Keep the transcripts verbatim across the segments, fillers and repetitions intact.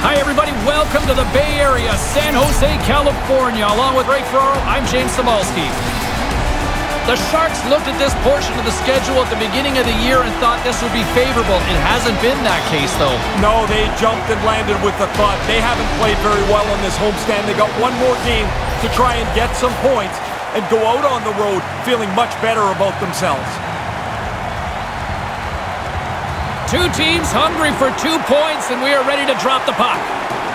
Hi everybody, welcome to the Bay Area, San Jose, California. Along with Ray Ferraro, I'm James Cybulski. The Sharks looked at this portion of the schedule at the beginning of the year and thought this would be favorable. It hasn't been that case, though. No, they jumped and landed with the thought. They haven't played very well on this homestand. They got one more game to try and get some points and go out on the road feeling much better about themselves. Two teams hungry for two points, and we are ready to drop the puck.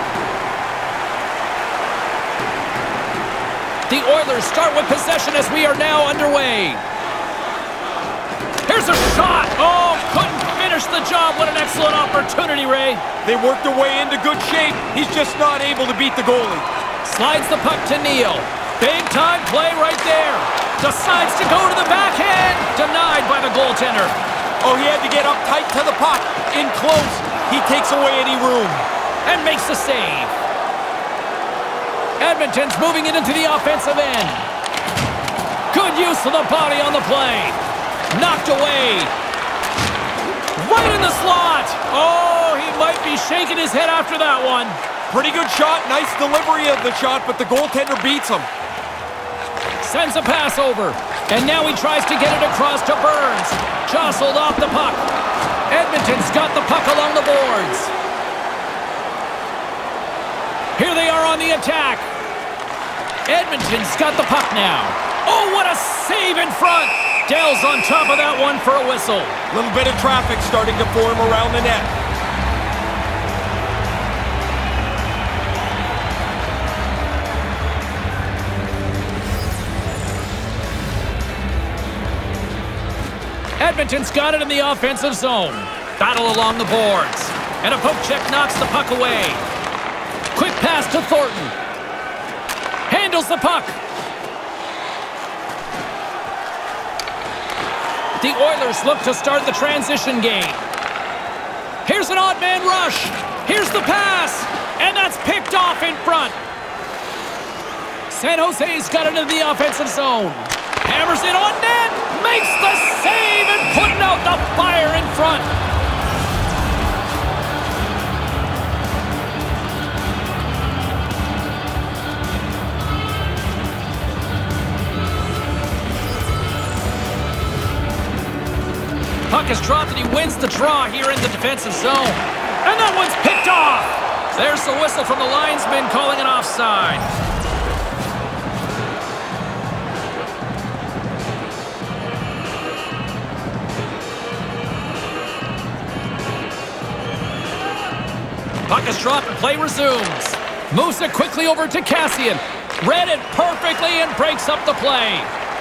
The Oilers start with possession as we are now underway. Here's a shot. Oh, couldn't finish the job. What an excellent opportunity, Ray. They worked their way into good shape. He's just not able to beat the goalie. Slides the puck to Neal. Big time play right there. Decides to go to the backhand. Denied by the goaltender. Oh, he had to get up tight to the puck. In close, he takes away any room. And makes the save. Edmonton's moving it into the offensive end. Good use of the body on the play. Knocked away. Right in the slot. Oh, he might be shaking his head after that one. Pretty good shot. Nice delivery of the shot, but the goaltender beats him. Sends a pass over. And now he tries to get it across to Burns. Jostled off the puck. Edmonton's got the puck along the boards. Here they are on the attack. Edmonton's got the puck now. Oh, what a save in front. Dell's on top of that one for a whistle. A little bit of traffic starting to form around the net. Edmonton's got it in the offensive zone. Battle along the boards. And a poke check knocks the puck away. Quick pass to Thornton. Handles the puck. The Oilers look to start the transition game. Here's an odd man rush. Here's the pass. And that's picked off in front. San Jose's got it in the offensive zone. Hammers it on net. Makes the save and putting out the fire in front. Puck is dropped and he wins the draw here in the defensive zone. And that one's picked off. There's the whistle from the linesman calling an offside. Puck is dropped and play resumes. Moves it quickly over to Cassian. Read it perfectly and breaks up the play.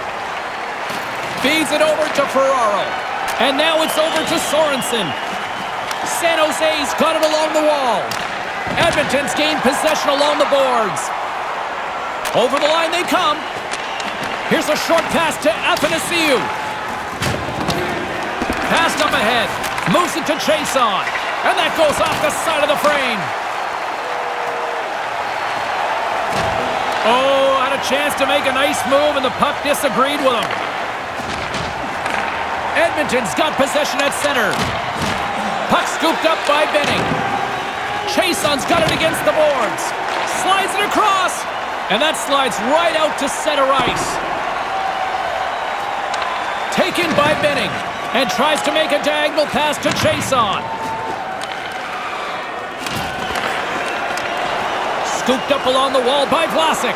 Feeds it over to Ferraro. And now it's over to Sorensen. San Jose's got it along the wall. Edmonton's gained possession along the boards. Over the line they come. Here's a short pass to Athanasiou. Passed up ahead. Moves it to Chiasson. And that goes off the side of the frame. Oh, had a chance to make a nice move, and the puck disagreed with him. Edmonton's got possession at center. Puck scooped up by Benning. Chiasson's got it against the boards. Slides it across. And that slides right out to center ice. Taken by Benning. And tries to make a diagonal pass to Chiasson. Scooped up along the wall by Vlasic.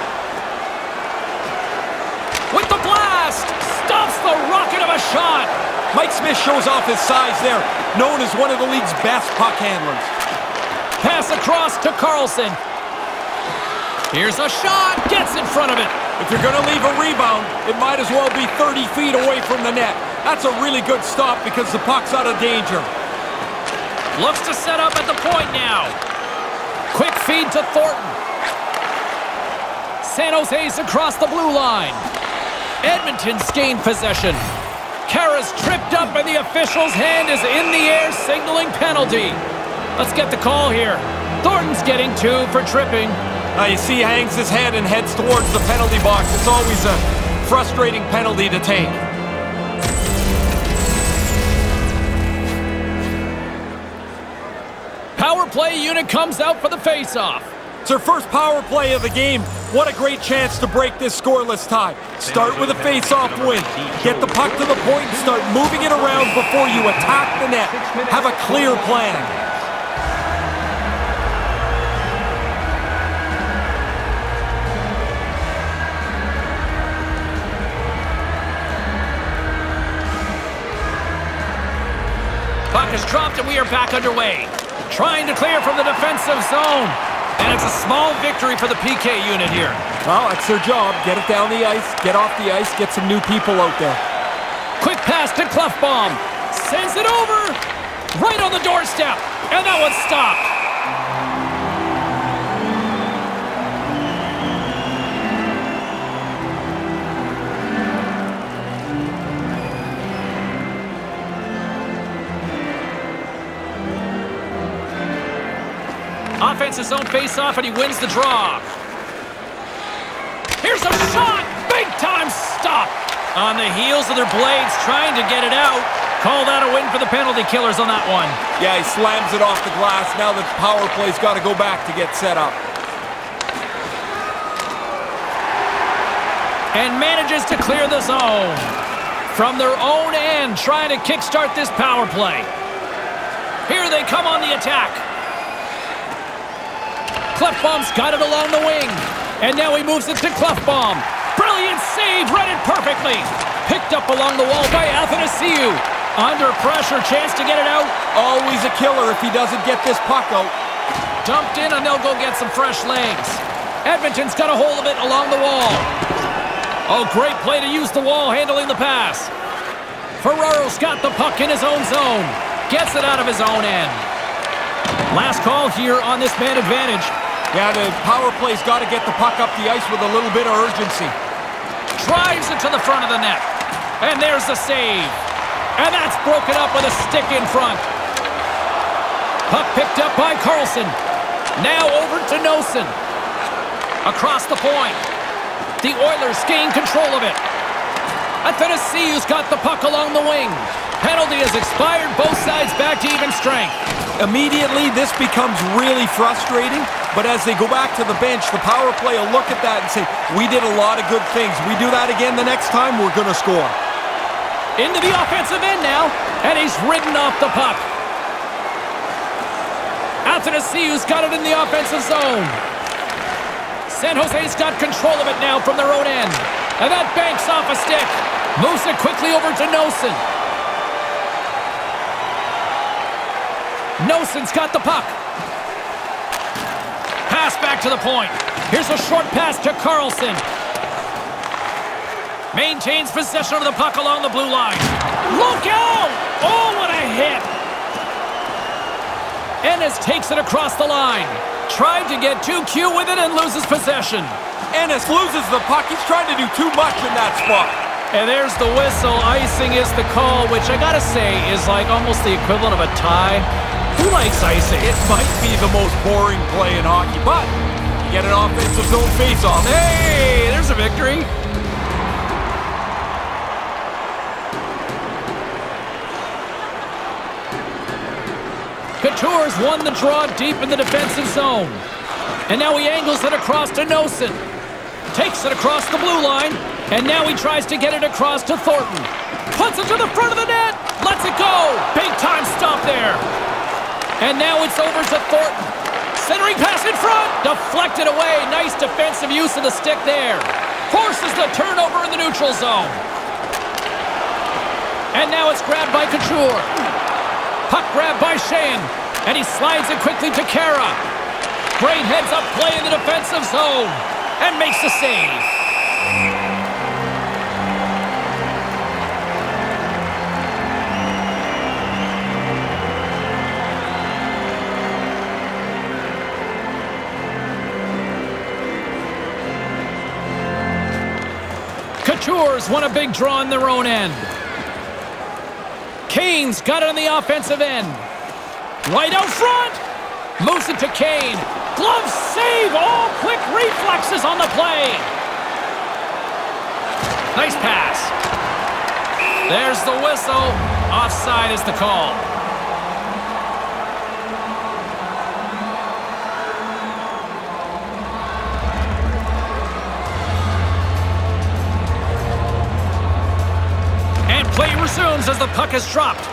With the blast! Stops the rocket of a shot! Mike Smith shows off his size there, known as one of the league's best puck handlers. Pass across to Carlson. Here's a shot! Gets in front of it! If you're going to leave a rebound, it might as well be thirty feet away from the net. That's a really good stop because the puck's out of danger. Looks to set up at the point now. Quick feed to Thornton. San Jose's across the blue line. Edmonton's gained possession. Kara's tripped up and the official's hand is in the air signaling penalty. Let's get the call here. Thornton's getting two for tripping. Now you see he hangs his head and heads towards the penalty box. It's always a frustrating penalty to take. power play unit comes out for the face-off. It's their first power play of the game. What a great chance to break this scoreless tie. Start with a face-off win. Get the puck to the point and start moving it around before you attack the net. Have a clear plan. Puck is dropped and we are back underway. Trying to clear from the defensive zone. And it's a small victory for the P K unit here. Well, that's their job. Get it down the ice, get off the ice, get some new people out there. Quick pass to Clefbaum. Sends it over. Right on the doorstep. And that one's stopped. Offensive zone face-off, and he wins the draw. Here's a shot! Big-time stop! On the heels of their blades, trying to get it out. Call that a win for the penalty killers on that one. Yeah, he slams it off the glass. Now the power play's got to go back to get set up. And manages to clear the zone. From their own end, trying to kickstart this power play. Here they come on the attack. Clefbaum's got it along the wing. And now he moves it to Clefbaum. Brilliant save, read it perfectly. Picked up along the wall by Athanasiou. Under pressure, chance to get it out. Always a killer if he doesn't get this puck out. Dumped in and they'll go get some fresh legs. Edmonton's got a hold of it along the wall. Oh, great play to use the wall handling the pass. Ferraro's got the puck in his own zone. Gets it out of his own end. Last call here on this man advantage. Yeah, the power play's got to get the puck up the ice with a little bit of urgency. Drives it to the front of the net. And there's the save. And that's broken up with a stick in front. Puck picked up by Carlson. Now over to Nosen. Across the point. The Oilers gain control of it. Athanasiou's got the puck along the wing. Penalty has expired. Both sides back to even strength. Immediately, this becomes really frustrating, but as they go back to the bench, the power play will look at that and say, we did a lot of good things. We do that again the next time, we're going to score. Into the offensive end now, and he's ridden off the puck. Athanasiou's got it in the offensive zone. San Jose's got control of it now from their own end. And that banks off a stick. Moves it quickly over to Nosen. Nosen's got the puck. Pass back to the point. Here's a short pass to Carlson. Maintains possession of the puck along the blue line. Look out! Oh, what a hit! Ennis takes it across the line. Tried to get too cute with it and loses possession. Ennis loses the puck. He's trying to do too much in that spot. And there's the whistle. Icing is the call, which I gotta say is like almost the equivalent of a tie. Who likes icing? It might be the most boring play in hockey, but you get an offensive zone face-off. Hey, there's a victory. Couture's won the draw deep in the defensive zone. And now he angles it across to Nosen. Takes it across the blue line. And now he tries to get it across to Thornton. Puts it to the front of the net. Lets it go. Big time stop there. And now it's over to Thornton. Centering pass in front. Deflected away. Nice defensive use of the stick there. Forces the turnover in the neutral zone. And now it's grabbed by Couture. Puck grabbed by Sheahan. And he slides it quickly to Kara. Great heads-up play in the defensive zone. And makes the save. Couture's won a big draw in their own end. Kane's got it on the offensive end. Right out front. Moves it to Kane. Glove save. All quick reflexes on the play. Nice pass. There's the whistle. Offside is the call. resumes as the puck is dropped.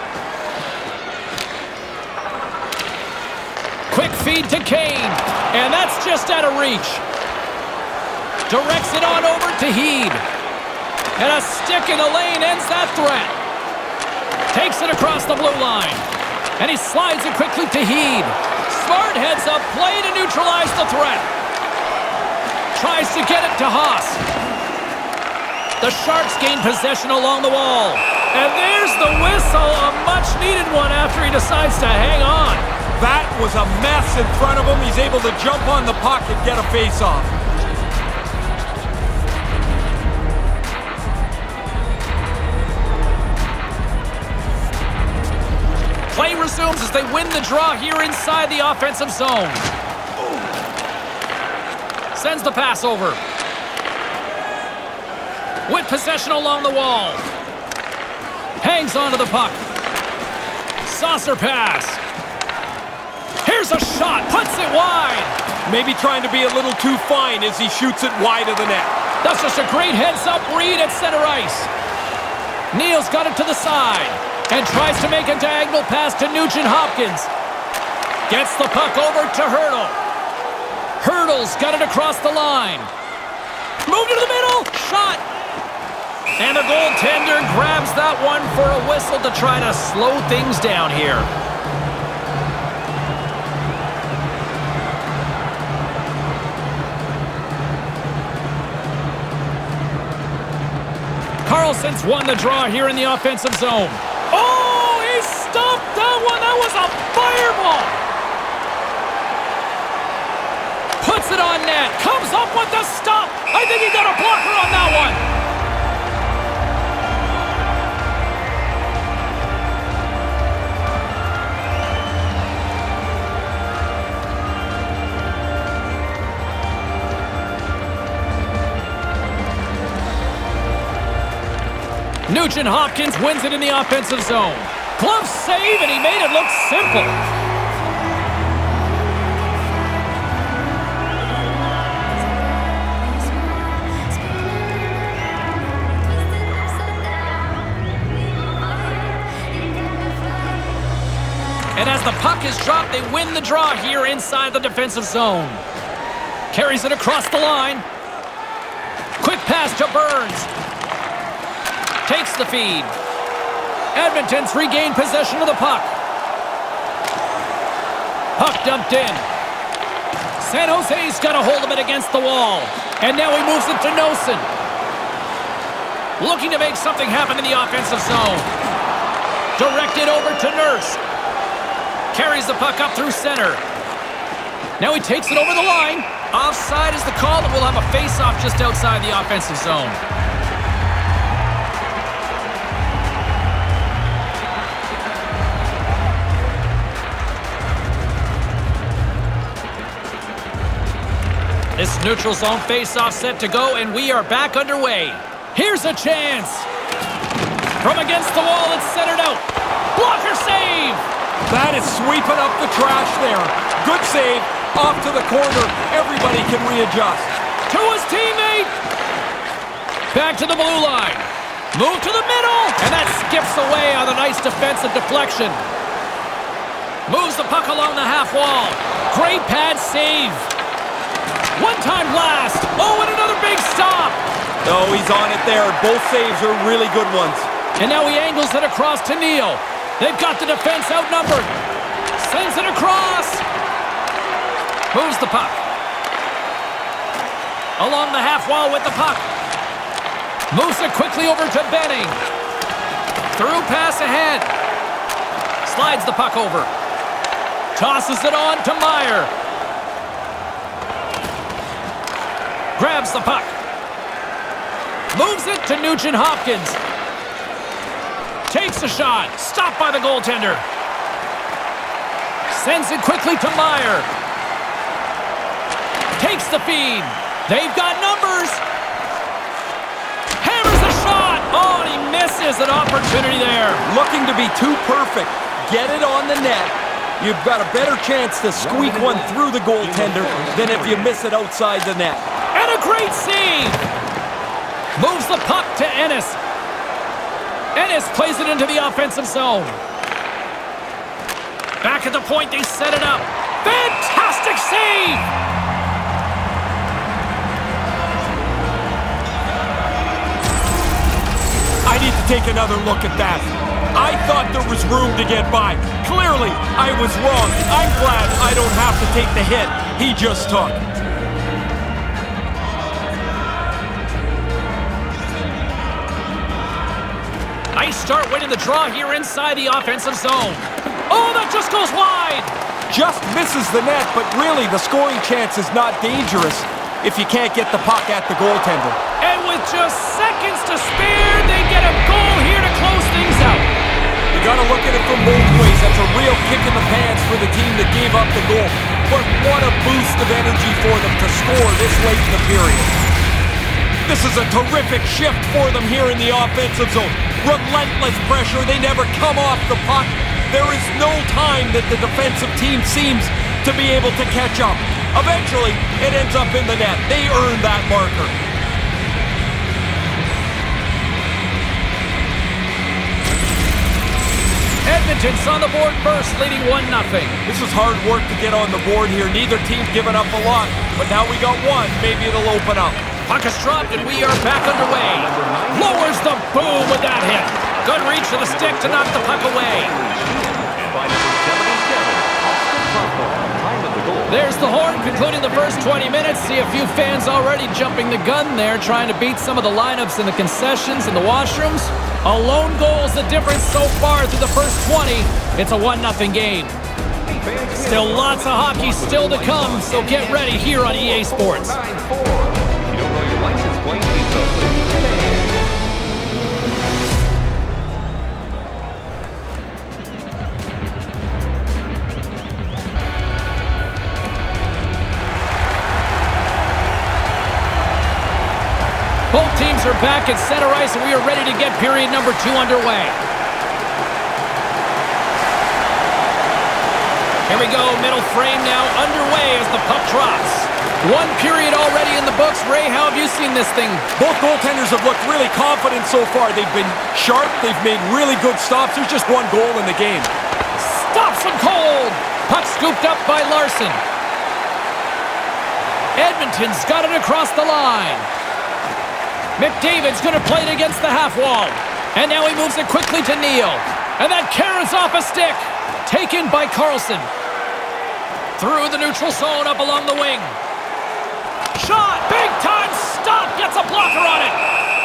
Quick feed to Kane, and that's just out of reach. Directs it on over to Heed. And a stick in the lane ends that threat. Takes it across the blue line. And he slides it quickly to Heed. Smart heads up play to neutralize the threat. Tries to get it to Haas. The Sharks gain possession along the wall. And there's the whistle, a much-needed one after he decides to hang on. That was a mess in front of him. He's able to jump on the puck and get a face-off. Play resumes as they win the draw here inside the offensive zone. Sends the pass over. With possession along the wall. Hangs onto the puck. Saucer pass. Here's a shot. Puts it wide. Maybe trying to be a little too fine as he shoots it wide of the net. That's just a great heads-up read at center ice. Neal's got it to the side. And tries to make a diagonal pass to Nugent-Hopkins. Gets the puck over to Hurdle. Hurdle's got it across the line. Move to the middle. Shot. And the goaltender grabs that one for a whistle to try to slow things down here. Carlson's won the draw here in the offensive zone. Oh, he stopped that one. That was a fireball. Puts it on net. Comes up with the stop. I think he got a blocker on that one. Nugent-Hopkins wins it in the offensive zone. Glove save, and he made it look simple. And as the puck is dropped, they win the draw here inside the defensive zone. Carries it across the line. Quick pass to Burns. Takes the feed. Edmonton's regained possession of the puck. Puck dumped in. San Jose's got a hold of it against the wall. And now he moves it to Nosen. Looking to make something happen in the offensive zone. Directed over to Nurse. Carries the puck up through center. Now he takes it over the line. Offside is the call, that will have a face-off just outside the offensive zone. This neutral zone face-off set to go, and we are back underway. Here's a chance. From against the wall, it's centered out. Blocker save! That is sweeping up the trash there. Good save. Off to the corner. Everybody can readjust. To his teammate. Back to the blue line. Move to the middle. And that skips away on a nice defensive deflection. Moves the puck along the half wall. Great pad save. One-time blast. Oh, and another big stop. Oh, he's on it there. Both saves are really good ones. And now he angles it across to Neal. They've got the defense outnumbered. Sends it across. Moves the puck. Along the half wall with the puck. Moves it quickly over to Benning. Through pass ahead. Slides the puck over. Tosses it on to Meyer. Grabs the puck. Moves it to Nugent-Hopkins. Takes a shot. Stopped by the goaltender. Sends it quickly to Meyer. Takes the feed. They've got numbers. Hammers the shot. Oh, and he misses an opportunity there. Looking to be too perfect. Get it on the net. You've got a better chance to squeak one through the goaltender than if you miss it outside the net. And a great save. Moves the puck to Ennis. Ennis plays it into the offensive zone. Back at the point, they set it up. Fantastic save! I need to take another look at that. I thought there was room to get by. Clearly, I was wrong. I'm glad I don't have to take the hit he just took. Nice start winning the draw here inside the offensive zone. Oh, that just goes wide! Just misses the net, but really the scoring chance is not dangerous if you can't get the puck at the goaltender. And with just seconds to spare, they get a goal here to close things out. You gotta look at it from both ways. That's a real kick in the pants for the team that gave up the goal. But what a boost of energy for them to score this late in the period. This is a terrific shift for them here in the offensive zone. Relentless pressure. They never come off the puck. There is no time that the defensive team seems to be able to catch up. Eventually, it ends up in the net. They earn that marker. Edmonton's on the board first, leading one nothing. This is hard work to get on the board here. Neither team's given up a lot, but now we got one. Maybe it'll open up. Puck is dropped, and we are back underway. Lowers the boom with that hit. Good reach of the stick to knock the puck away. There's the horn concluding the first twenty minutes. See a few fans already jumping the gun there, trying to beat some of the lineups in the concessions and the washrooms. A lone goal is the difference so far through the first twenty. It's a one nothing game. Still lots of hockey still to come, so get ready here on E A Sports. Both teams are back at center ice, and we are ready to get period number two underway. Here we go, middle frame now underway as the puck drops. One period already in the books. Ray, how have you seen this thing? Both goaltenders have looked really confident so far. They've been sharp. They've made really good stops. There's just one goal in the game. Stops him cold. Puck scooped up by Larson. Edmonton's got it across the line. McDavid's going to play it against the half wall. And now he moves it quickly to Neal. And that carries off a stick. Taken by Carlson. Through the neutral zone up along the wing. Shot! Big time stop! Gets a blocker on it!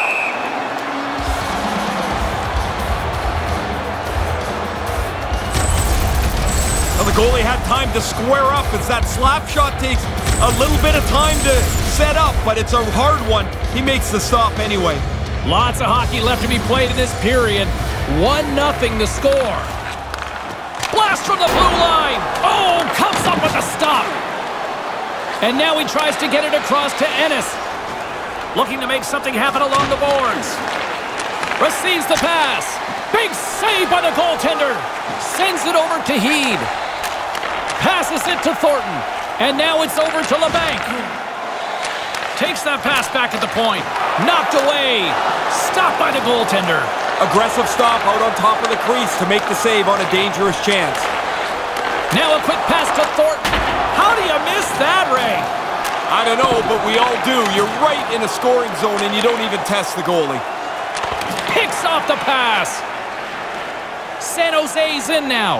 Well, the goalie had time to square up as that slap shot takes a little bit of time to set up, but it's a hard one. He makes the stop anyway. Lots of hockey left to be played in this period. one nothing to score. Blast from the blue line. Oh, comes up with a stop. And now he tries to get it across to Ennis. Looking to make something happen along the boards. Receives the pass. Big save by the goaltender. Sends it over to Heed. Passes it to Thornton. And now it's over to LeBanc. Takes that pass back at the point. Knocked away. Stopped by the goaltender. Aggressive stop out on top of the crease to make the save on a dangerous chance. Now a quick pass to Thornton. How do you miss that, Ray? I don't know, but we all do. You're right in a scoring zone and you don't even test the goalie. Picks off the pass. San Jose's in now.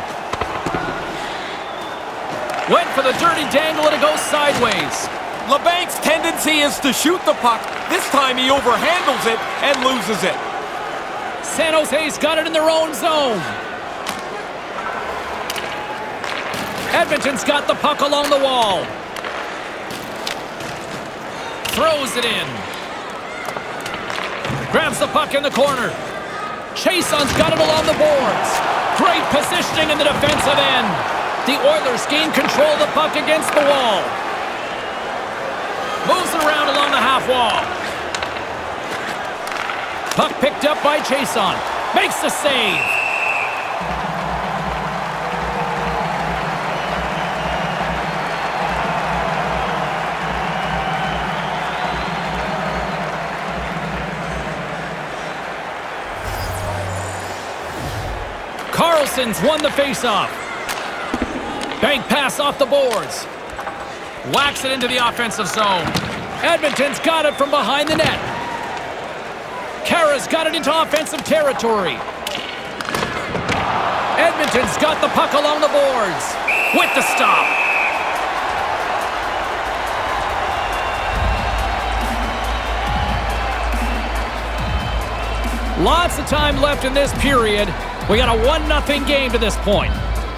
Went for the dirty dangle and it goes sideways. LeBanc's tendency is to shoot the puck. This time he overhandles it and loses it. San Jose's got it in their own zone. Edmonton's got the puck along the wall. Throws it in. Grabs the puck in the corner. Chason's got it along the boards. Great positioning in the defensive end. The Oilers gain control of the puck against the wall. Moves it around along the half wall. Puck picked up by Chason. Makes the save. Larson's won the faceoff. Bank pass off the boards. Whacks it into the offensive zone. Edmonton's got it from behind the net. Kara's got it into offensive territory. Edmonton's got the puck along the boards. With the stop. Lots of time left in this period. We got a one nothing game to this point.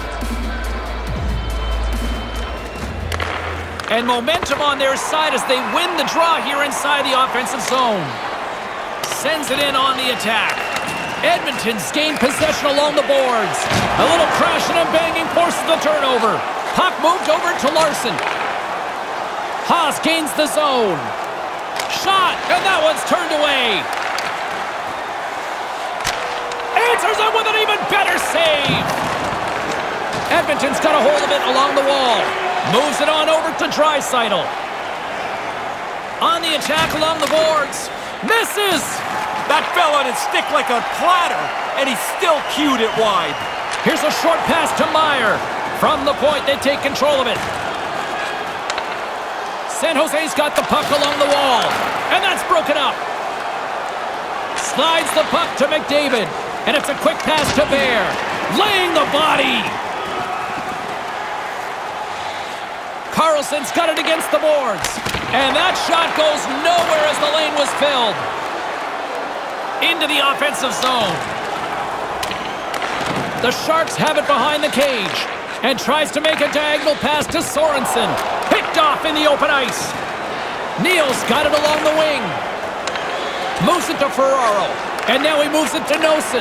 And momentum on their side as they win the draw here inside the offensive zone. Sends it in on the attack. Edmonton's gained possession along the boards. A little crashing and banging forces the turnover. Puck moved over to Larson. Haas gains the zone. Shot, and that one's turned away. Answers it with an even better save. Edmonton's got a hold of it along the wall. Moves it on over to Draisaitl. On the attack along the boards. Misses! That fell on his stick like a platter, and he still cued it wide. Here's a short pass to Meyer. From the point, they take control of it. San Jose's got the puck along the wall, and that's broken up. Slides the puck to McDavid, and it's a quick pass to Bear. Laying the body. Carlson's got it against the boards. And that shot goes nowhere as the lane was filled. Into the offensive zone. The Sharks have it behind the cage. And tries to make a diagonal pass to Sorensen. Picked off in the open ice. Neal's got it along the wing. Moves it to Ferraro. And now he moves it to Nosen.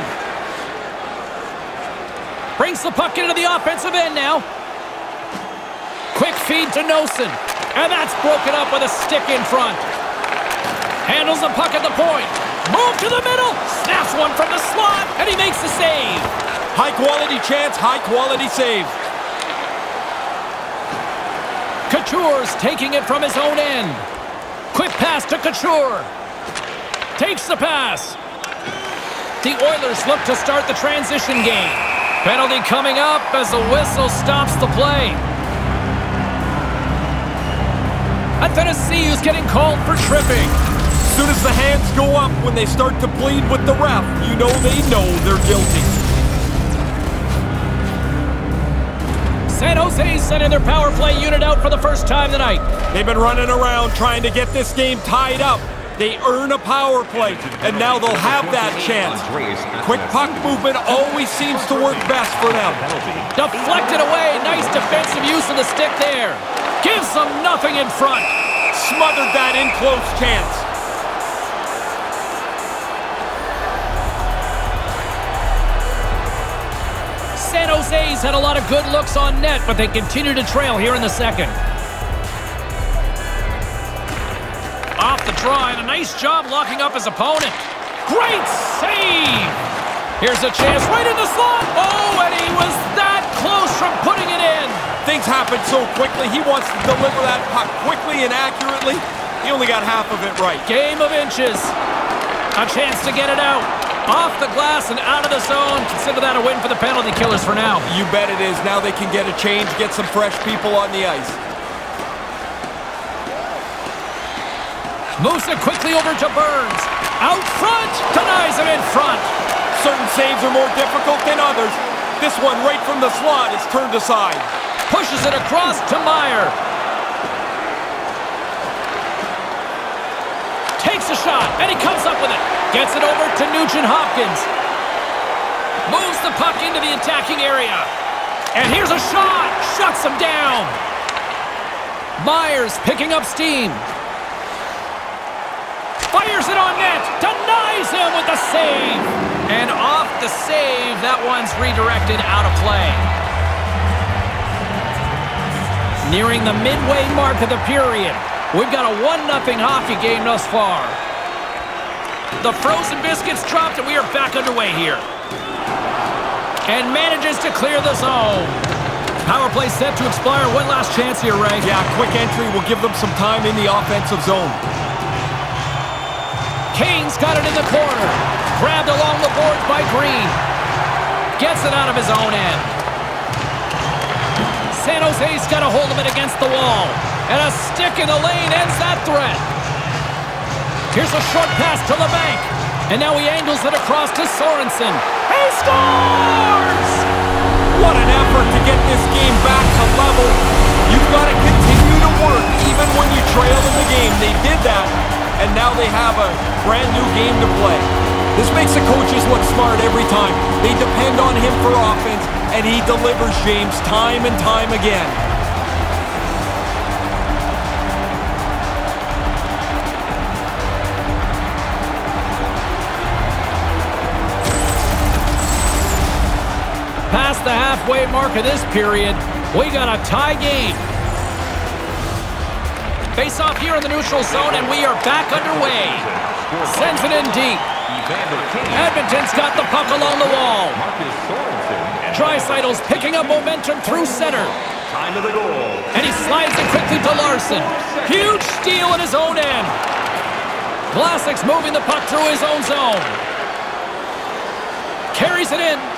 Brings the puck into the offensive end now. Quick feed to Nosen. And that's broken up with a stick in front. Handles the puck at the point. Move to the middle. Snaps one from the slot. And he makes the save. High quality chance, high quality save. Couture's taking it from his own end. Quick pass to Couture. Takes the pass. The Oilers look to start the transition game. Penalty coming up as the whistle stops the play. I thought to see who's getting called for tripping. As soon as the hands go up when they start to plead with the ref, you know they know they're guilty. San Jose's sending their power play unit out for the first time tonight. They've been running around trying to get this game tied up. They earn a power play, and now they'll have that chance. Quick puck movement always seems to work best for them. Deflected away. Nice defensive use of the stick there. Gives them nothing in front. Smothered that in-close chance. San Jose's had a lot of good looks on net, but they continue to trail here in the second. Off the draw, and a nice job locking up his opponent. Great save! Here's a chance right in the slot. Oh, and he was that close from putting it in. Things happen so quickly. He wants to deliver that puck quickly and accurately. He only got half of it right. Game of inches. A chance to get it out. Off the glass and out of the zone. Consider that a win for the penalty killers for now. You bet it is. Now they can get a change, get some fresh people on the ice. Moves it quickly over to Burns. Out front. Denies him in front. Certain saves are more difficult than others. This one right from the slot is turned aside. Pushes it across to Meyer. Takes a shot, and he comes up with it. Gets it over to Nugent-Hopkins. Moves the puck into the attacking area. And here's a shot. Shuts him down. Myers picking up steam. Fires it on net. Denies him with the save. And off the save, that one's redirected out of play. Nearing the midway mark of the period. We've got a one nothing hockey game thus far. The frozen biscuits dropped, and we are back underway here. And manages to clear the zone. Power play set to expire. One last chance here, Ray. Yeah, quick entry will give them some time in the offensive zone. Kane's got it in the corner. Grabbed along the boards by Green. Gets it out of his own end. San Jose's got a hold of it against the wall. And a stick in the lane ends that threat. Here's a short pass to the bank. And now he angles it across to Sorensen. He scores! What an effort to get this game back to level. You've got to continue to work even when you trail in the game. They did that, and now they have a brand new game to play. This makes the coaches look smart every time. They depend on him for offense, and he delivers, James, time and time again. Past the halfway mark of this period, we got a tie game. Face off here in the neutral zone, and we are back underway. Sends it in deep. Edmonton's got the puck along the wall. Draisaitl's picking up momentum through center. And he slides it quickly to Larson. Huge steal in his own end. Vlasic's moving the puck through his own zone. Carries it in.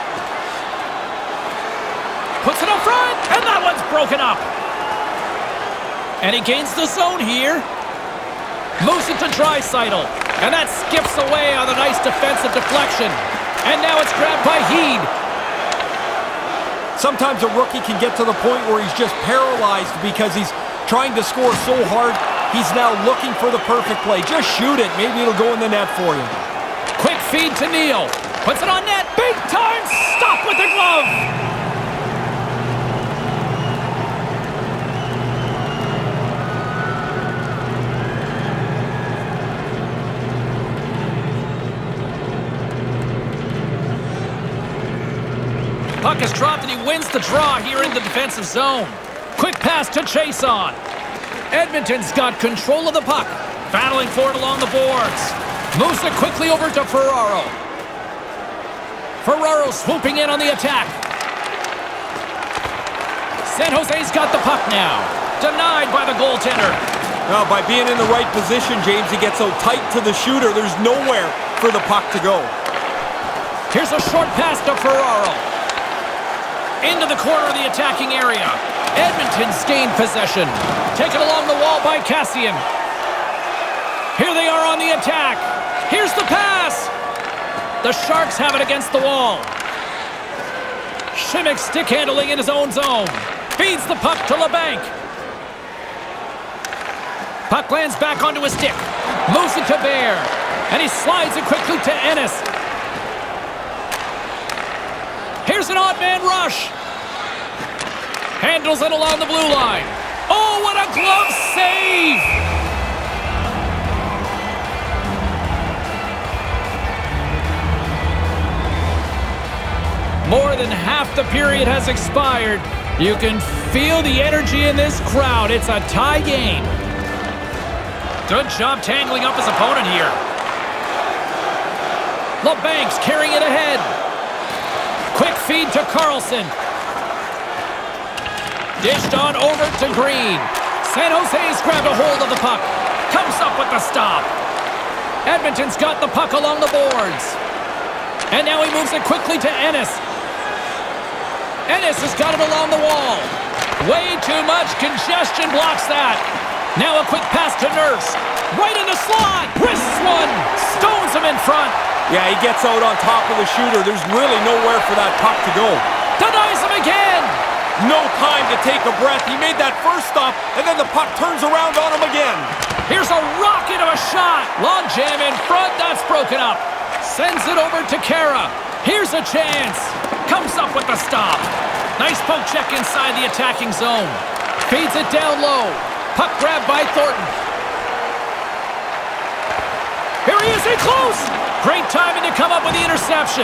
Puts it up front, and that one's broken up. And he gains the zone here. Moves it to Draisaitl, and that skips away on a nice defensive deflection. And now it's grabbed by Heed. Sometimes a rookie can get to the point where he's just paralyzed because he's trying to score so hard. He's now looking for the perfect play. Just shoot it. Maybe it'll go in the net for you. Quick feed to Neal. Puts it on net. Big time stop with the glove. Puck is dropped and he wins the draw here in the defensive zone. Quick pass to Chason. Edmonton's got control of the puck. Battling for it along the boards. Moves it quickly over to Ferraro. Ferraro swooping in on the attack. San Jose's got the puck now. Denied by the goaltender. Well, by being in the right position, James, he gets so tight to the shooter, there's nowhere for the puck to go. Here's a short pass to Ferraro. Into the corner of the attacking area. Edmonton's gained possession. Taken along the wall by Cassian. Here they are on the attack. Here's the pass. The Sharks have it against the wall. Schimmick stick handling in his own zone. Feeds the puck to LeBanc. Puck lands back onto his stick. Moves it to Bear. And he slides it quickly to Ennis. Here's an odd man rush. Handles it along the blue line. Oh, what a glove save! More than half the period has expired. You can feel the energy in this crowd. It's a tie game. Good job tangling up his opponent here. LeBanc's carrying it ahead. Quick feed to Carlson. Dished on over to Green. San Jose's grabbed a hold of the puck. Comes up with the stop. Edmonton's got the puck along the boards. And now he moves it quickly to Ennis. Ennis has got it along the wall. Way too much congestion blocks that. Now a quick pass to Nurse. Right in the slot. Wrists one. Stones him in front. Yeah, he gets out on top of the shooter. There's really nowhere for that puck to go. Denies him again. No time to take a breath. He made that first stop, and then the puck turns around on him again. Here's a rocket of a shot. Long jam in front. That's broken up. Sends it over to Kara. Here's a chance. Comes up with the stop. Nice poke check inside the attacking zone. Feeds it down low. Puck grabbed by Thornton. Here he is in close. Great timing to come up with the interception.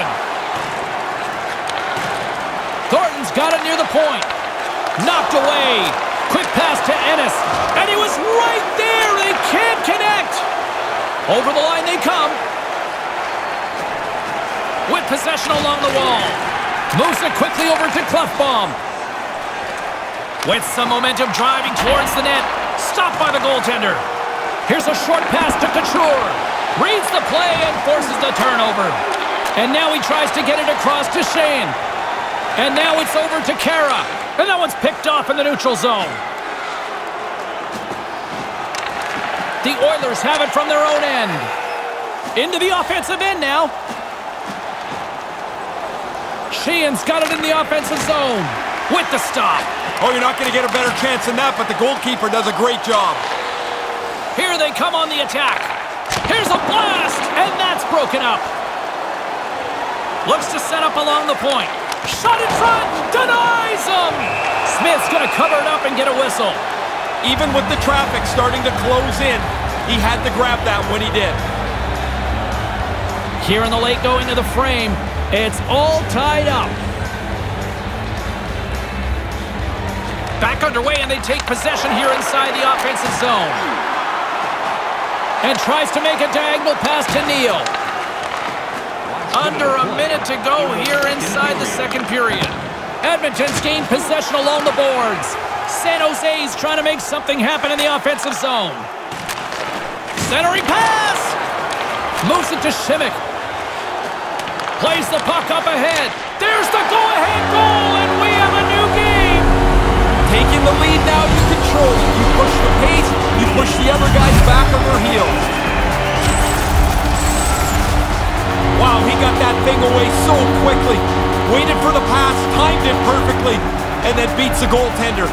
Thornton's got it near the point. Knocked away. Quick pass to Ennis. And he was right there. They can't connect. Over the line they come. With possession along the wall. Moves it quickly over to Clefbaum. With some momentum driving towards the net. Stopped by the goaltender. Here's a short pass to Couture. Reads the play and forces the turnover. And now he tries to get it across to Shane. And now it's over to Kara. And that one's picked off in the neutral zone. The Oilers have it from their own end. Into the offensive end now. Sheehan's got it in the offensive zone with the stop. Oh, you're not going to get a better chance than that, but the goalkeeper does a great job. Here they come on the attack. Here's a blast, and that's broken up. Looks to set up along the point. Shot in front, denies him. Smith's going to cover it up and get a whistle. Even with the traffic starting to close in, he had to grab that when he did. Here in the late going to the frame, it's all tied up. Back underway, and they take possession here inside the offensive zone. And tries to make a diagonal pass to Neal. Under a minute to go here inside the second period. Edmonton's gained possession along the boards. San Jose's trying to make something happen in the offensive zone. Centering pass! Moves it to Šimić. Plays the puck up ahead. There's the go-ahead goal, and we have a new game! Taking the lead now, you control it. You push the pace, you push the other guys back on their heels. Wow, he got that thing away so quickly. Waited for the pass, timed it perfectly, and then beats the goaltender.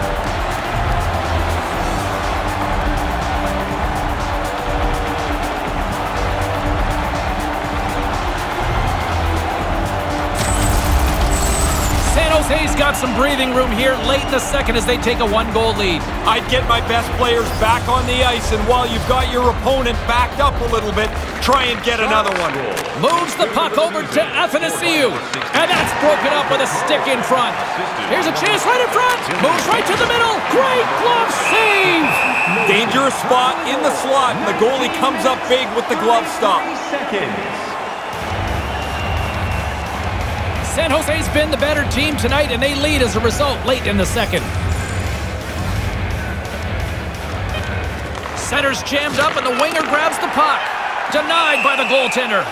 Jose's got some breathing room here late in the second as they take a one-goal lead. I'd get my best players back on the ice, and while you've got your opponent backed up a little bit, try and get another one. Moves the puck over to Athanasiou, and that's broken up with a stick in front. Here's a chance right in front. Moves right to the middle. Great glove save. Dangerous spot in the slot, and the goalie comes up big with the glove stop. San Jose's been the better team tonight, and they lead as a result late in the second. Center's jammed up, and the winger grabs the puck. Denied by the goaltender.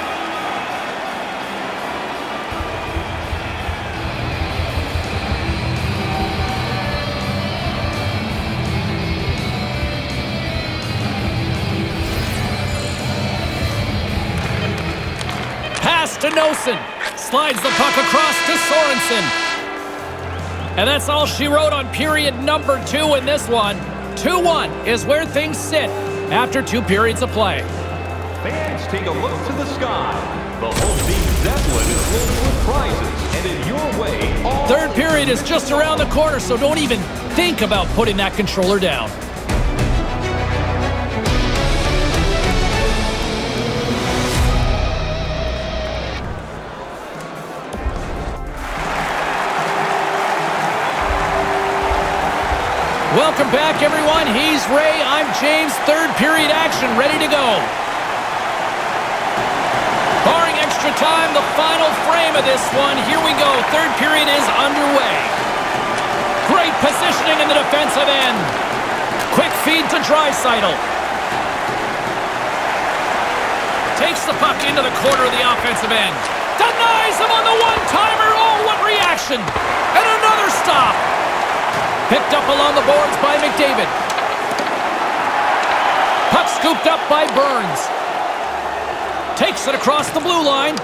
Pass to Nosen. Slides the puck across to Sorensen. And that's all she wrote on period number two in this one. two one is where things sit after two periods of play. Fans, take a look to the sky. The whole team Zeppelin is loaded with prizes, and in your way, all... Third period is just around the corner, so don't even think about putting that controller down. Welcome back, everyone. He's Ray. I'm James. Third period action ready to go. Barring extra time, the final frame of this one. Here we go. Third period is underway. Great positioning in the defensive end. Quick feed to Draisaitl. Takes the puck into the corner of the offensive end. Denies him on the one-timer. Oh, what reaction. And another stop. Picked up along the boards by McDavid. Puck scooped up by Burns. Takes it across the blue line.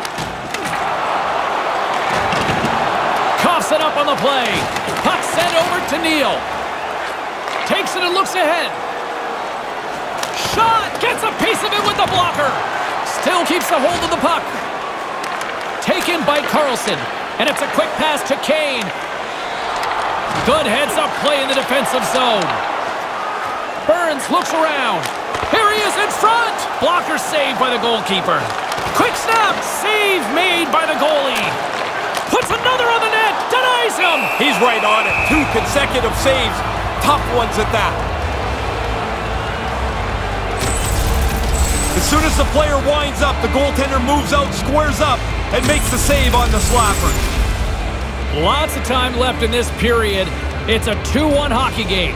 Coughs it up on the play. Puck sent over to Neal. Takes it and looks ahead. Shot! Gets a piece of it with the blocker. Still keeps a hold of the puck. Taken by Carlson. And it's a quick pass to Kane. Good heads-up play in the defensive zone. Burns looks around. Here he is in front. Blocker saved by the goalkeeper. Quick snap. Save made by the goalie. Puts another on the net. Denies him. He's right on it. Two consecutive saves. Tough ones at that. As soon as the player winds up, the goaltender moves out, squares up, and makes the save on the slapper. Lots of time left in this period. It's a two one hockey game.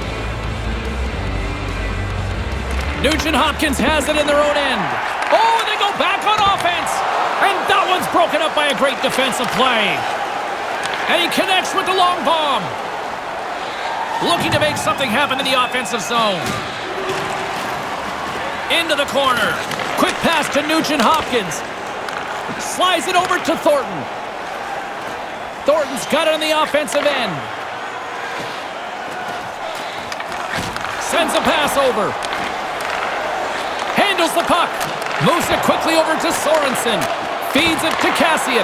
Nugent-Hopkins has it in their own end. Oh, and they go back on offense. And that one's broken up by a great defensive play. And he connects with the long bomb. Looking to make something happen in the offensive zone. Into the corner. Quick pass to Nugent-Hopkins. Slides it over to Thornton. Thornton's got it on the offensive end. Sends a pass over. Handles the puck. Moves it quickly over to Sorensen. Feeds it to Cassian.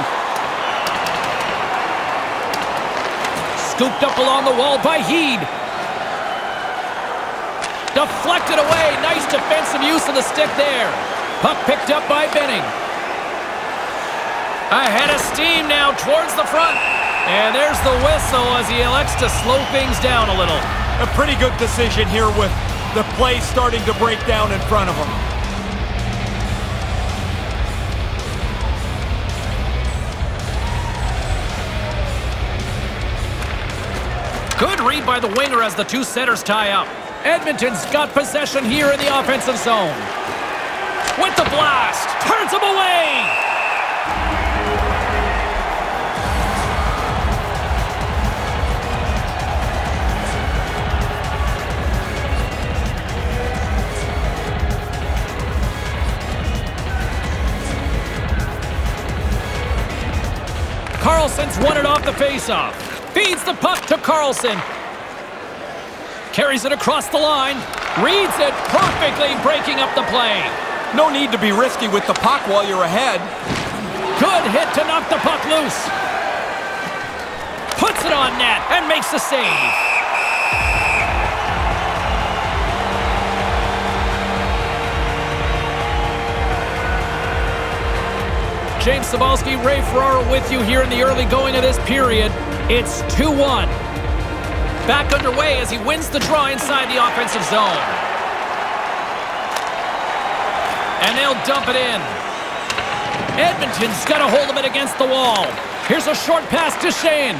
Scooped up along the wall by Heed. Deflected away. Nice defensive use of the stick there. Puck picked up by Benning. Ahead of steam now towards the front. And there's the whistle as he elects to slow things down a little. A pretty good decision here with the play starting to break down in front of him. Good read by the winger as the two centers tie up. Edmonton's got possession here in the offensive zone. With the blast, turns him away. Carlson's won it off the faceoff. Feeds the puck to Carlson. Carries it across the line. Reads it perfectly, breaking up the play. No need to be risky with the puck while you're ahead. Good hit to knock the puck loose. Puts it on net and makes the save. James Cybulski, Ray Ferraro with you here in the early going of this period. It's two one. Back underway as he wins the draw inside the offensive zone. And they'll dump it in. Edmonton's got a hold of it against the wall. Here's a short pass to Shane.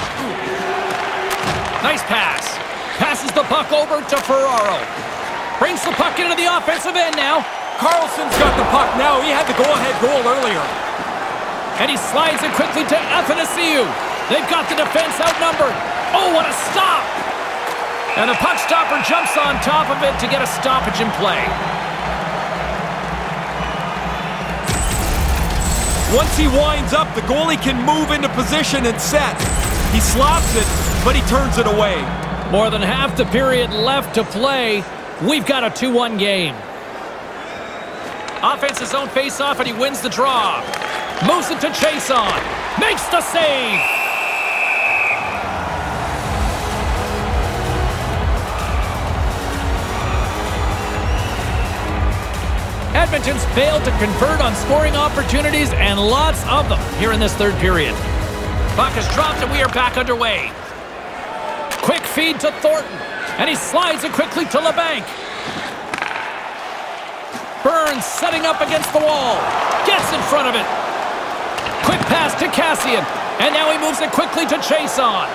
Nice pass. Passes the puck over to Ferraro. Brings the puck into the offensive end now. Carlson's got the puck now. He had the go-ahead goal earlier. And he slides it quickly to Athanasiou. They've got the defense outnumbered. Oh, what a stop! And the puck stopper jumps on top of it to get a stoppage in play. Once he winds up, the goalie can move into position and set. He slaps it, but he turns it away. More than half the period left to play. We've got a two one game. Offensive zone face-off, and he wins the draw. Moves it to Chason. Makes the save. Edmonton's failed to convert on scoring opportunities, and lots of them here in this third period. Puck is dropped, and we are back underway. Quick feed to Thornton, and he slides it quickly to LeBanc. Burns setting up against the wall. Gets in front of it. Quick pass to Cassian, and now he moves it quickly to Chason.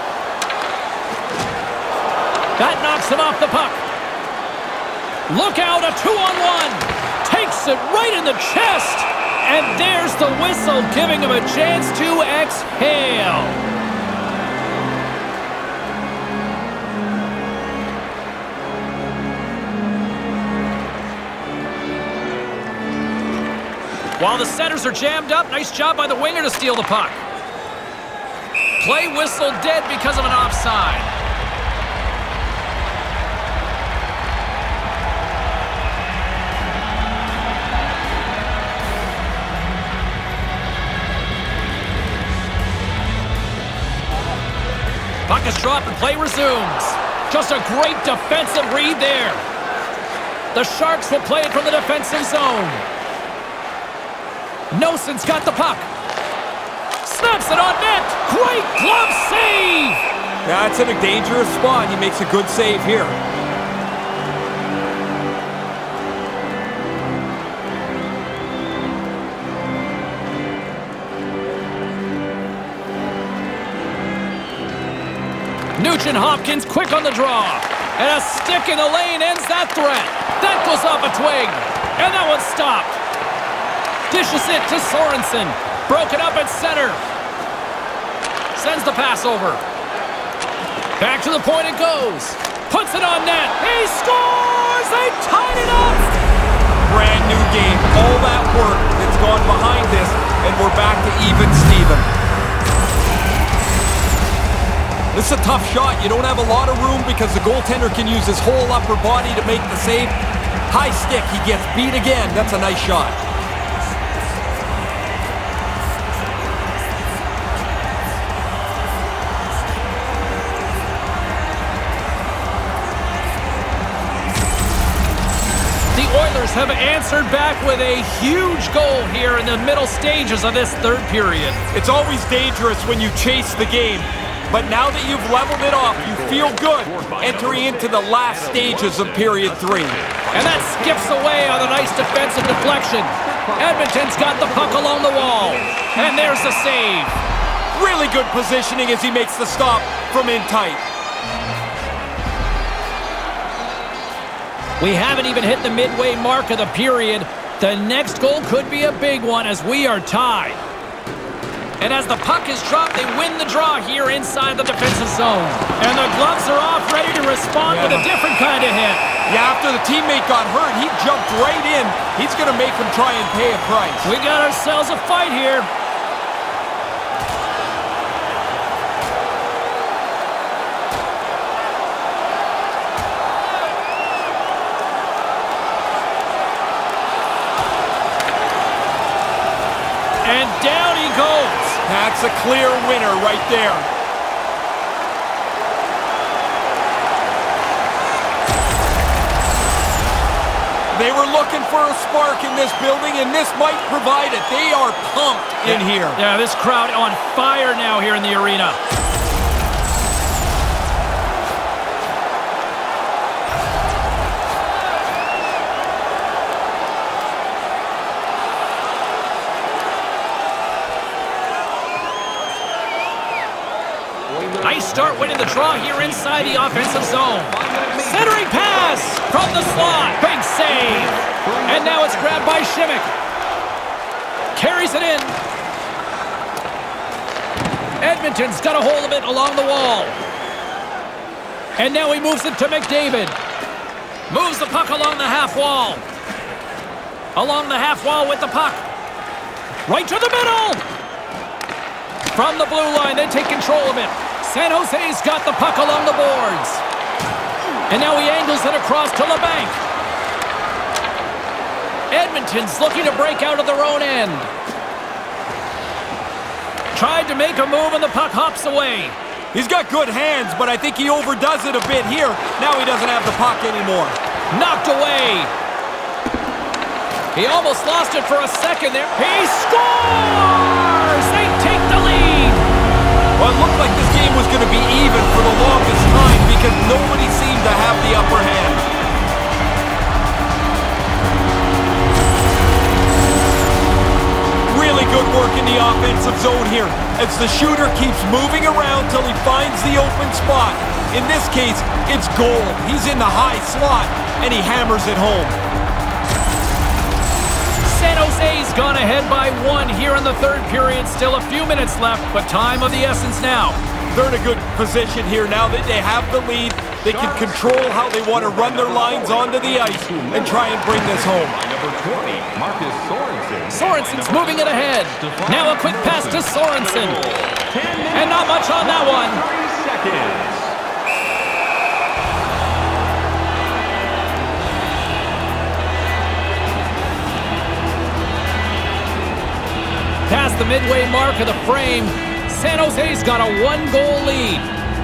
That knocks him off the puck. Look out, a two-on-one. Takes it right in the chest. And there's the whistle, giving him a chance to exhale. While the centers are jammed up, nice job by the winger to steal the puck. Play whistle dead because of an offside. Puck is dropped and play resumes. Just a great defensive read there. The Sharks will play it from the defensive zone. Noson's got the puck. Snaps it on net. Great glove save. That's in a dangerous spot. He makes a good save here. Nugent-Hopkins quick on the draw. And a stick in the lane ends that threat. That goes off a twig. And that one's stopped. Dishes it to Sorensen. Broken up at center. Sends the pass over. Back to the point it goes. Puts it on net. He scores! They tied it up! Brand new game. All that work that's gone behind this, and we're back to even Steven. This is a tough shot. You don't have a lot of room because the goaltender can use his whole upper body to make the save. High stick. He gets beat again. That's a nice shot. Oilers have answered back with a huge goal here in the middle stages of this third period. It's always dangerous when you chase the game, but now that you've leveled it off, you feel good entering into the last stages of period three. And that skips away on a nice defensive deflection. Edmonton's got the puck along the wall, and there's the save. Really good positioning as he makes the stop from in tight. We haven't even hit the midway mark of the period. The next goal could be a big one as we are tied. And as the puck is dropped, they win the draw here inside the defensive zone. And the gloves are off, ready to respond yeah. with a different kind of hit. Yeah, after the teammate got hurt, he jumped right in. He's going to make him try and pay a price. We got ourselves a fight here. And down he goes. That's a clear winner right there. They were looking for a spark in this building, and this might provide it. They are pumped in yeah. here. Yeah, this crowd on fire now here in the arena. Nice start winning the draw here inside the offensive zone. Centering pass from the slot. Big save. And now it's grabbed by Schimmick. Carries it in. Edmonton's got a hold of it along the wall. And now he moves it to McDavid. Moves the puck along the half wall. Along the half wall with the puck. Right to the middle. From the blue line, they take control of it. San Jose's got the puck along the boards. And now he angles it across to LeBanc. Edmonton's looking to break out of their own end. Tried to make a move and the puck hops away. He's got good hands, but I think he overdoes it a bit here. Now he doesn't have the puck anymore. Knocked away. He almost lost it for a second there. He scores! They take the lead. Well, it looked like this game was going to be even for the longest time because nobody seemed to have the upper hand. Really good work in the offensive zone here as the shooter keeps moving around till he finds the open spot. In this case, it's goal. He's in the high slot, and he hammers it home. San Jose's gone ahead by one here in the third period. Still a few minutes left, but time of the essence now. They're in a good position here now that they have the lead. They can control how they want to run their lines onto the ice and try and bring this home. Number twenty, Marcus Sorensen. Sorensen's moving it ahead. Now a quick pass to Sorensen. And not much on that one. thirty seconds. Past the midway mark of the frame, San Jose's got a one-goal lead.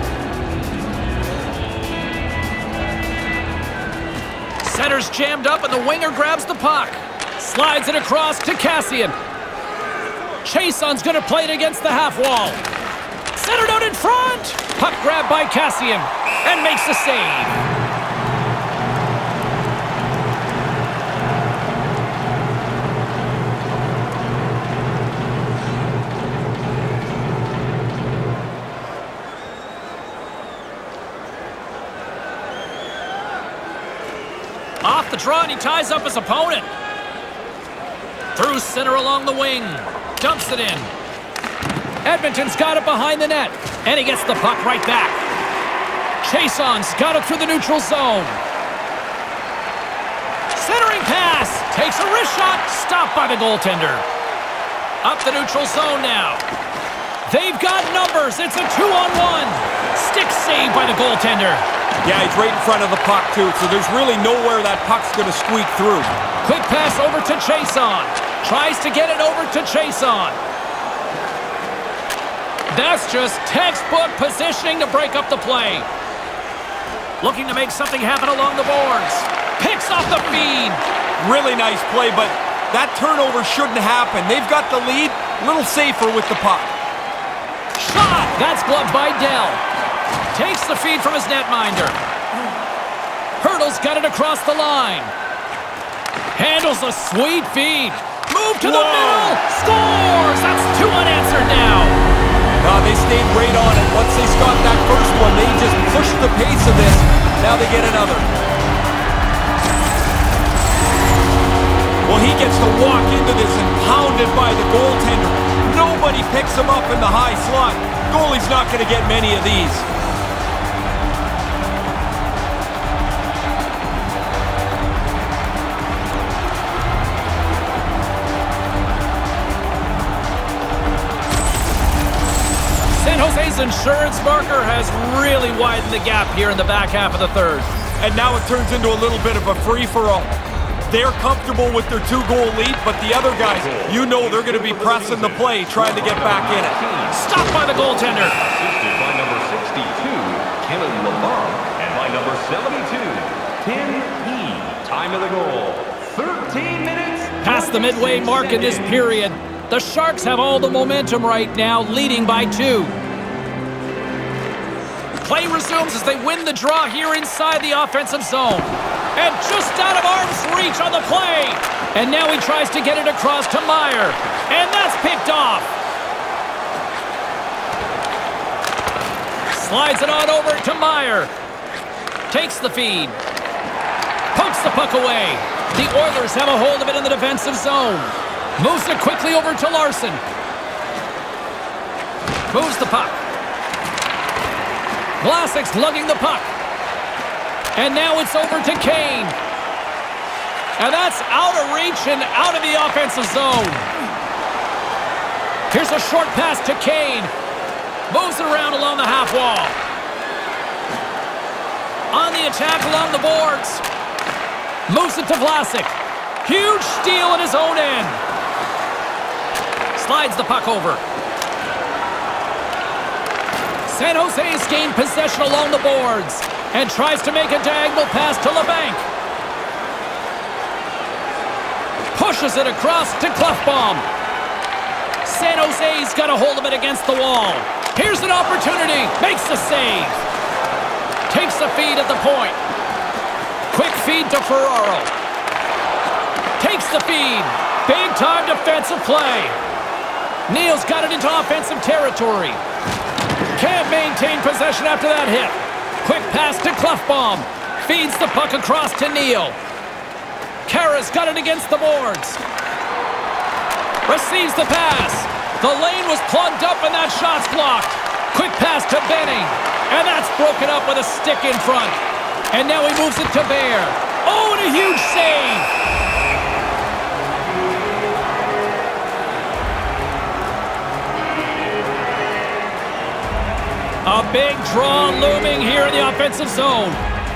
Center's jammed up and the winger grabs the puck. Slides it across to Cassian. Chason's going to play it against the half wall. Centered out in front. Puck grabbed by Cassian and makes the save. Off the draw, and he ties up his opponent. Through center along the wing. Dumps it in. Edmonton's got it behind the net, and he gets the puck right back. Chason's got it through the neutral zone. Centering pass, takes a wrist shot, stopped by the goaltender. Up the neutral zone now. They've got numbers, it's a two-on-one. Stick save by the goaltender. Yeah, he's right in front of the puck, too, so there's really nowhere that puck's going to squeak through. Quick pass over to Chason. Tries to get it over to Chason. That's just textbook positioning to break up the play. Looking to make something happen along the boards. Picks off the feed. Really nice play, but that turnover shouldn't happen. They've got the lead, a little safer with the puck. Shot! That's gloved by Dell. Takes the feed from his netminder. Hurdle's got it across the line. Handles a sweet feed. Move to Whoa. the middle. Scores! That's two unanswered now. Uh, they stayed right on it. Once they got that first one, they just pushed the pace of this. Now they get another. Well, he gets to walk into this and pounded by the goaltender. Nobody picks him up in the high slot. Goalie's not going to get many of these. San Jose's insurance marker has really widened the gap here in the back half of the third. And now it turns into a little bit of a free-for-all. They're comfortable with their two-goal lead, but the other guys, you know they're going to be pressing the play, trying to get back in it. Stopped by the goaltender. Assisted by number sixty-two, Kevin LeBlanc, and by number seventy-two, Tim E. Time of the goal, thirteen minutes. Past the midway mark in this period, the Sharks have all the momentum right now, leading by two. Play resumes as they win the draw here inside the offensive zone. And just out of arm's reach on the play. And now he tries to get it across to Meyer. And that's picked off. Slides it on over to Meyer. Takes the feed. Pokes the puck away. The Oilers have a hold of it in the defensive zone. Moves it quickly over to Larson. Moves the puck. Vlasic's lugging the puck. And now it's over to Kane. And that's out of reach and out of the offensive zone. Here's a short pass to Kane. Moves it around along the half wall. On the attack along the boards. Moves it to Vlasic. Huge steal at his own end. Slides the puck over. San Jose's gained possession along the boards and tries to make a diagonal pass to LeBlanc. Pushes it across to Clefbaum. San Jose's got a hold of it against the wall. Here's an opportunity. Makes the save. Takes the feed at the point. Quick feed to Ferraro. Takes the feed. Big time defensive play. Neal's got it into offensive territory. Can't maintain possession after that hit. Quick pass to Clefbaum. Feeds the puck across to Neal. Kara's got it against the boards. Receives the pass. The lane was plugged up and that shot's blocked. Quick pass to Benning. And that's broken up with a stick in front. And now he moves it to Bear. Oh, and a huge save. A big draw looming here in the offensive zone.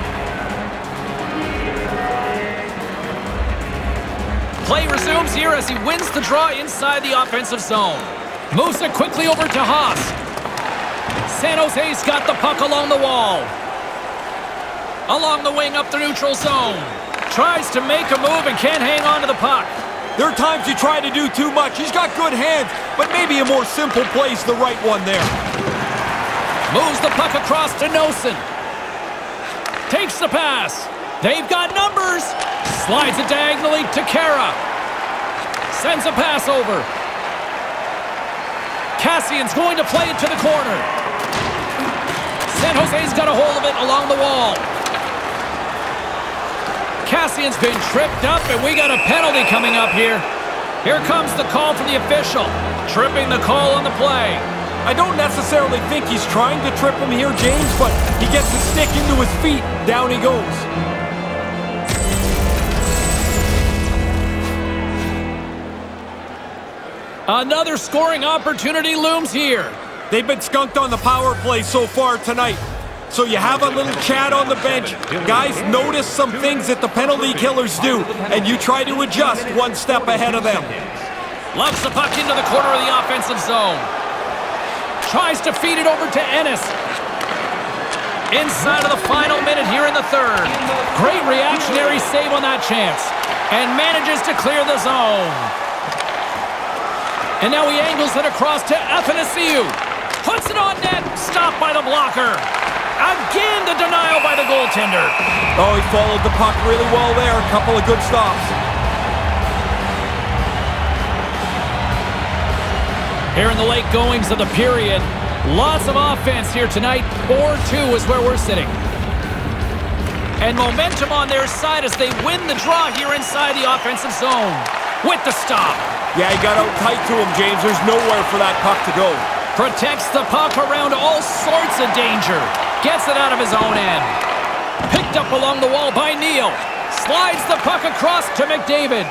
Play resumes here as he wins the draw inside the offensive zone. Moves it quickly over to Haas. San Jose's got the puck along the wall. Along the wing up the neutral zone. Tries to make a move and can't hang on to the puck. There are times you try to do too much. He's got good hands, but maybe a more simple play's the right one there. Moves the puck across to Nosen. Takes the pass. They've got numbers. Slides it diagonally to Kara. Sends a pass over. Cassian's going to play it to the corner. San Jose's got a hold of it along the wall. Cassian's been tripped up, and we got a penalty coming up here. Here comes the call from the official. Tripping the call on the play. I don't necessarily think he's trying to trip him here, James, but he gets his stick into his feet. Down he goes. Another scoring opportunity looms here. They've been skunked on the power play so far tonight. So you have a little chat on the bench. Guys notice some things that the penalty killers do, and you try to adjust one step ahead of them. Loves the puck into the corner of the offensive zone. Tries to feed it over to Ennis. Inside of the final minute here in the third. Great reactionary save on that chance. And manages to clear the zone. And now he angles it across to Athanasiou. Puts it on net. Stopped by the blocker. Again, the denial by the goaltender. Oh, he followed the puck really well there. A couple of good stops. Here in the late goings of the period, lots of offense here tonight. four two is where we're sitting. And momentum on their side as they win the draw here inside the offensive zone. With the stop. Yeah, he got out tight to him, James. There's nowhere for that puck to go. Protects the puck around all sorts of danger. Gets it out of his own end. Picked up along the wall by Neal. Slides the puck across to McDavid.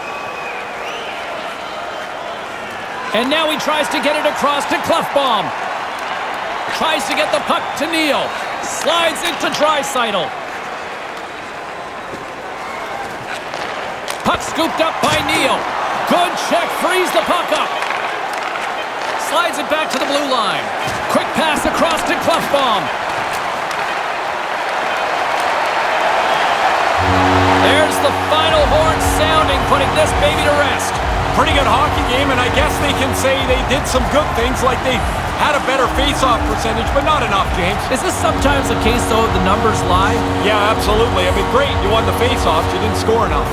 And now he tries to get it across to Klefbom. Tries to get the puck to Neal. Slides it to Draisaitl. Puck scooped up by Neal. Good check, frees the puck up. Slides it back to the blue line. Quick pass across to Klefbom. There's the final horn sounding, putting this baby to rest. Pretty good hockey game, and I guess they can say they did some good things, like they had a better face-off percentage, but not enough, James. Is this sometimes the case, though, the numbers lie? Yeah, absolutely. I mean, great, you won the face-off, you didn't score enough.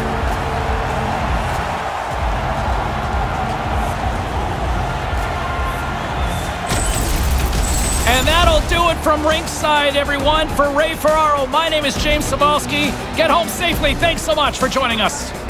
And that'll do it from ringside, everyone. For Ray Ferraro, my name is James Cybulski. Get home safely. Thanks so much for joining us.